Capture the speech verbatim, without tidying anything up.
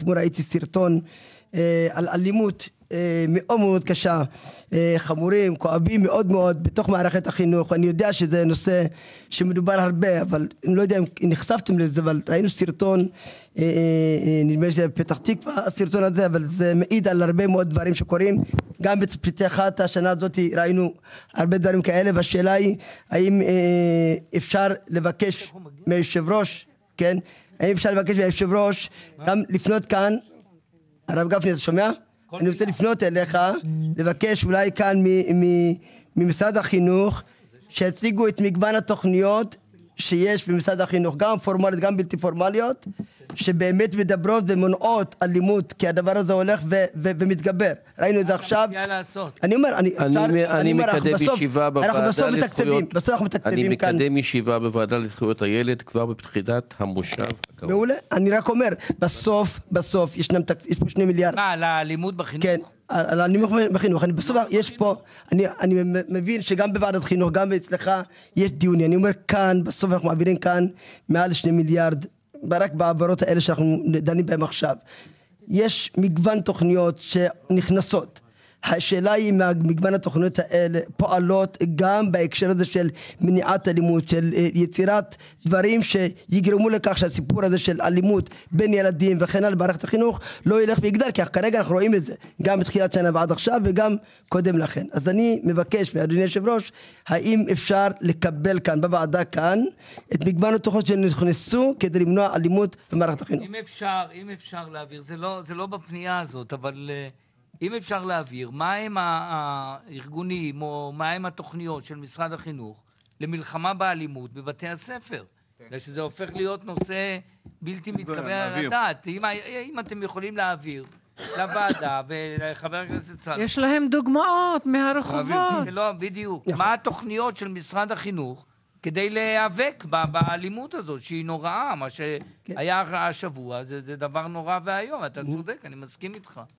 אתמול ראיתי סרטון על אלימות מאוד מאוד קשה, חמורים, כואבים מאוד מאוד בתוך מערכת החינוך. אני יודע שזה נושא שמדובר הרבה, אבל אני לא יודע אם נחשפתם לזה, אבל ראינו סרטון, נדמה לי שזה בפתח תקווה הסרטון הזה, אבל זה מעיד על הרבה מאוד דברים שקורים. גם בפתיחת השנה הזאת ראינו הרבה דברים כאלה, והשאלה היא האם אפשר לבקש מהיושב ראש, כן? האם אפשר לבקש מהיושב ראש גם לפנות כאן, הרב גפני, אתה שומע? אני רוצה לפנות אליך, לבקש אולי כאן ממשרד החינוך, שיציגו את מגוון התוכניות שיש במשרד החינוך, גם פורמליות, גם בלתי פורמליות, שבאמת מדברות ומונעות אלימות, כי הדבר הזה הולך ומתגבר. ראינו את זה עכשיו. אני אומר, אני מקדם ישיבה בוועדה לזכויות, אני מקדם ישיבה בוועדה לזכויות הילד כבר בפתיחת המושב הקרוב. מעולה. אני רק אומר, בסוף, בסוף, יש פה שני מיליארד. מה, על האלימות בחינוך? כן. על האלימות בחינוך, אני בסוף, יש פה, אני, אני מבין שגם בוועדת חינוך, גם אצלך, יש דיונים. אני אומר כאן, בסוף אנחנו מעבירים כאן מעל שני מיליארד, רק בעברות האלה שאנחנו דנים בהם עכשיו. יש מגוון תוכניות שנכנסות. השאלה היא מגוון התוכניות האלה פועלות גם בהקשר הזה של מניעת אלימות, של יצירת דברים שיגרמו לכך שהסיפור הזה של אלימות בין ילדים וכן על מערכת החינוך לא ילך ויגדל, כי כרגע אנחנו רואים את זה גם בתחילת שנה ועד עכשיו וגם קודם לכן. אז אני מבקש מאדוני היושב ראש, האם אפשר לקבל כאן בוועדה כאן את מגוון התוכניות שנכנסו כדי למנוע אלימות במערכת החינוך? אם אפשר, אם אפשר להעביר, זה לא, זה לא בפנייה הזאת, אבל אם אפשר להעביר, מה הם הארגונים או מה הם התוכניות של משרד החינוך למלחמה באלימות בבתי הספר? שזה הופך להיות נושא בלתי מתקבל על הדעת. אם אתם יכולים להעביר לוועדה ולחבר הכנסת צלח. יש להם דוגמאות מהרחובות. לא, בדיוק. מה התוכניות של משרד החינוך כדי להיאבק באלימות הזאת שהיא נוראה, מה שהיה השבוע, זה דבר נורא והיום. אתה צודק, אני מסכים איתך.